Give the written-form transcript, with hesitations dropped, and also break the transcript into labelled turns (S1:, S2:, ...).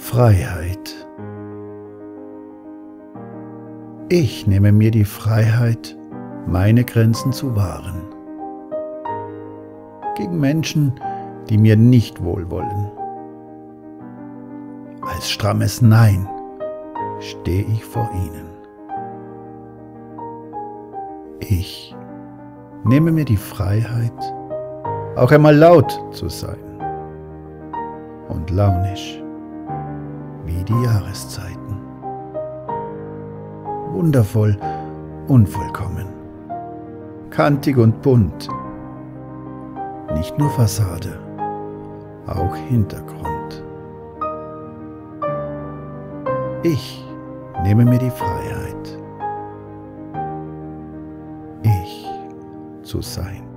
S1: Freiheit. Ich nehme mir die Freiheit, meine Grenzen zu wahren. Gegen Menschen, die mir nicht wohlwollen. Als strammes Nein stehe ich vor ihnen. Ich nehme mir die Freiheit, auch einmal laut zu sein und launisch wie die Jahreszeiten. Wundervoll, unvollkommen, kantig und bunt, nicht nur Fassade, auch Hintergrund. Ich nehme mir die Freiheit, ich zu sein.